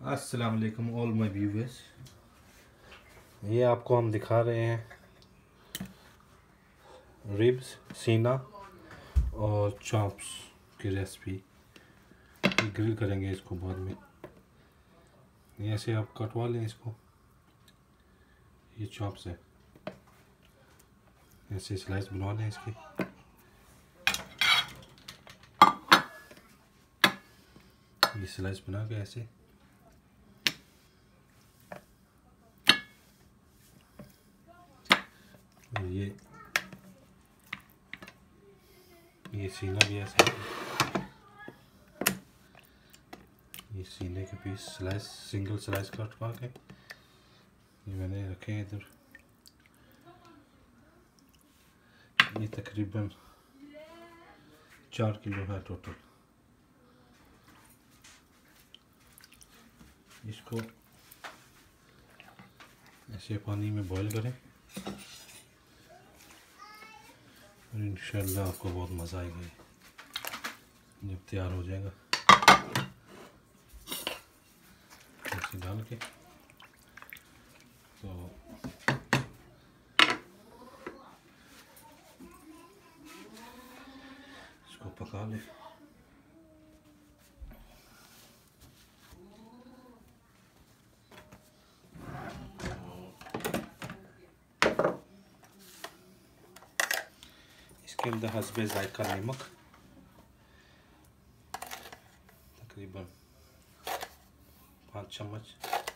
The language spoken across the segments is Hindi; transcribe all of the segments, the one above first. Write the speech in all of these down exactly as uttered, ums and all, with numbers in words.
अस्सलाम वालेकुम ऑल माय व्यूअर्स। ये आपको हम दिखा रहे हैं रिब्स, सीना और चॉप्स की रेसिपी। ग्रिल करेंगे इसको बाद में। ये ऐसे आप कटवा लें इसको। ये चॉप्स है, ऐसे स्लाइस बनवा लें इसकी। ये स्लाइस बना के ऐसे ये ये सीना भी ऐसे, ये सीने के पीस स्लाइस सिंगल स्लाइस कटवा के ये मैंने रखे हैं इधर। ये तकरीबन चार किलो है टोटल। इसको ऐसे पानी में बॉईल करें और इंशाल्लाह आपको बहुत मज़ा आएगा जब तैयार हो जाएगा। ऐसे डाल के तो इसको पका लें। इसके अंदर हस्बे जायका नमक तकरीबन पाँच चम्मच,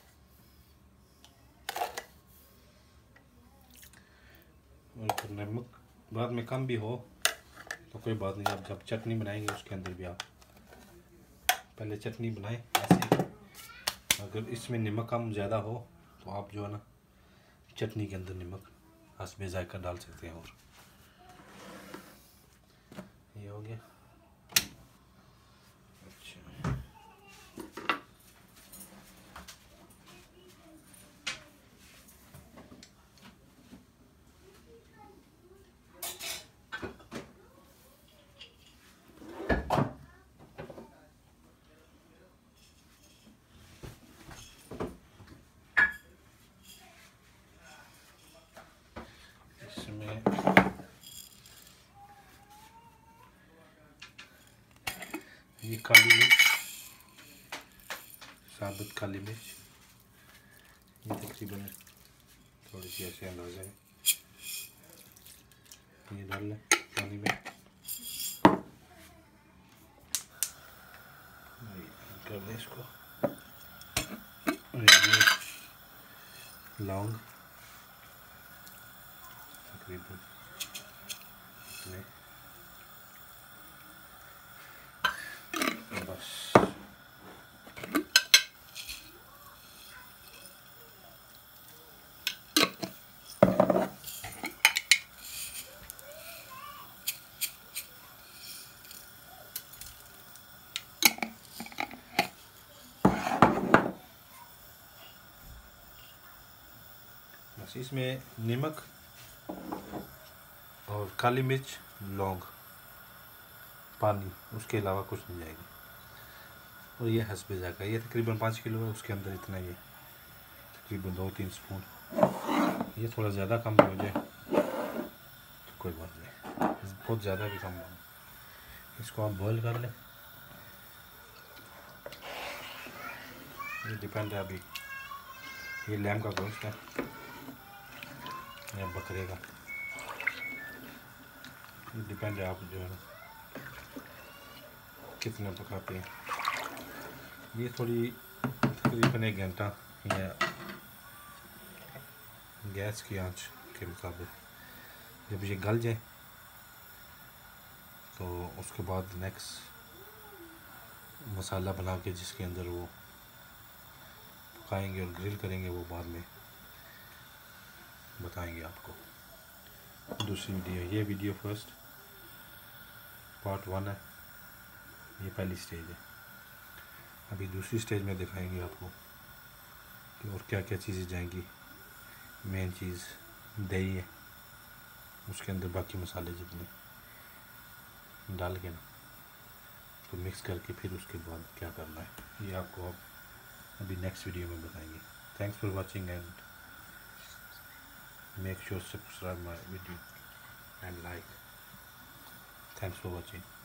और फिर नमक बाद में कम भी हो तो कोई बात नहीं। आप जब चटनी बनाएंगे उसके अंदर भी आप पहले चटनी बनाएं ऐसे। अगर इसमें नमक कम ज़्यादा हो तो आप जो है ना चटनी के अंदर नमक हस्बे जायका डाल सकते हैं। और ये हो गया। अच्छा, इसमें ये काली मिर्च, साबुत काली मिर्च, ये तकरीबन थोड़ी सी ऐसे अंदाज़ा है। ये डाल लें पानी में, कर दें इसको। ये लौंग तकरीबन इतने, बस बस इसमें नमक और काली मिर्च, लौंग, पानी, उसके अलावा कुछ नहीं जाएगी। और ये हस्बे जायका, ये तकरीबन पाँच किलो है, उसके अंदर इतना ही है, तकरीबन दो तीन स्पून। ये थोड़ा ज़्यादा कम हो जाए तो कोई बात नहीं, बहुत ज़्यादा भी कम हो। इसको आप बॉईल कर लें। ये डिपेंड है, अभी ये लैम का गोश्त है या बकरे का, ये डिपेंड है आप जो है ना कितना पकाते हैं। ये थोड़ी तकरीबन एक घंटा या गैस की आंच के मुताबिक जब ये गल जाए तो उसके बाद नेक्स्ट मसाला बना के जिसके अंदर वो पकाएंगे और ग्रिल करेंगे, वो बाद में बताएंगे आपको। दूसरी वीडियो, ये वीडियो फर्स्ट पार्ट वन है, ये पहली स्टेज है। अभी दूसरी स्टेज में दिखाएंगे आपको कि और क्या क्या चीज़ें जाएंगी। मेन चीज़ दही है, उसके अंदर बाकी मसाले जितने डाल के ना तो मिक्स करके फिर उसके बाद क्या करना है ये आपको अब अभी नेक्स्ट वीडियो में बताएंगे। Thanks for watching and make sure subscribe my video and like. Thanks for watching.